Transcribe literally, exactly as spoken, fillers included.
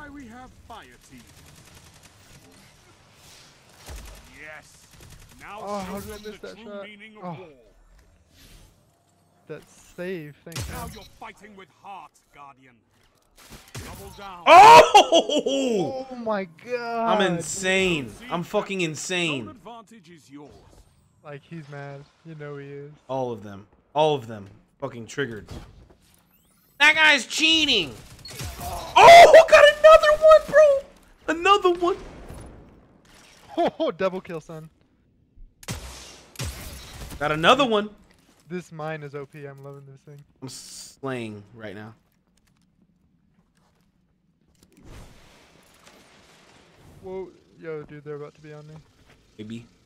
why we have fire team. Yes. Now Oh, show how did I them miss the that true shot? meaning of Oh. war. That save, thanks Now man. you're fighting with heart, Guardian. Double down. Oh! Oh my god! I'm insane. I'm fucking Zone insane. advantage is yours. Like, he's mad. You know he is. All of them. All of them. Fucking triggered. That guy's cheating. Oh, got another one, bro. Another one. Oh, double kill, son. Got another one. This mine is O P. I'm loving this thing. I'm slaying right now. Whoa. Yo, dude, they're about to be on me. Maybe.